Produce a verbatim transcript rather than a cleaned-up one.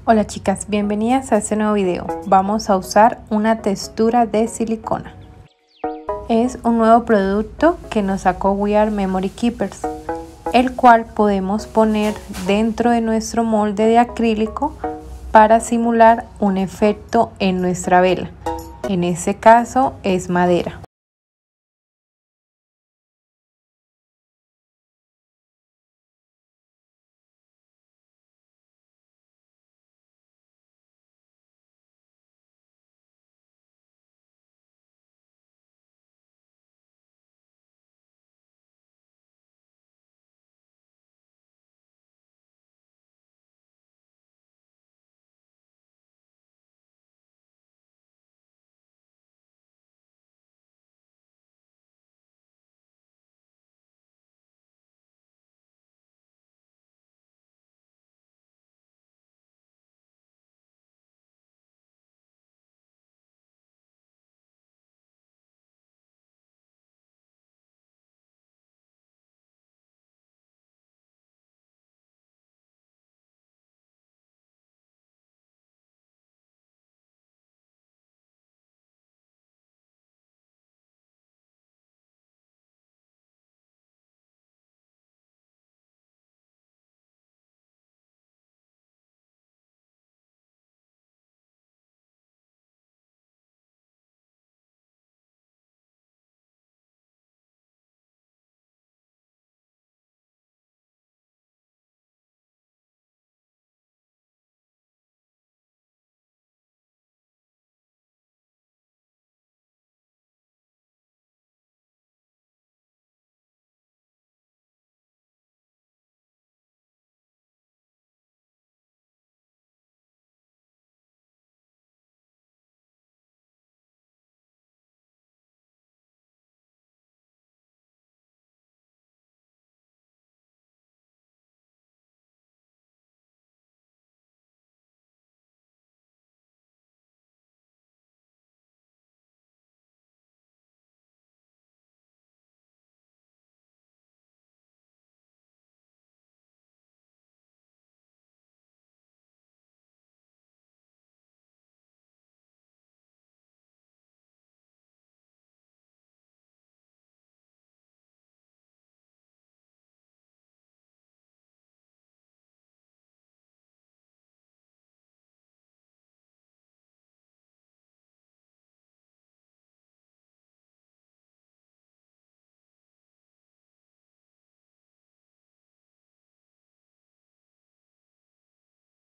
Hola chicas, bienvenidas a este nuevo video. Vamos a usar una textura de silicona. Es un nuevo producto que nos sacó We Are Memory Keepers, el cual podemos poner dentro de nuestro molde de acrílico para simular un efecto en nuestra vela. En este caso es madera.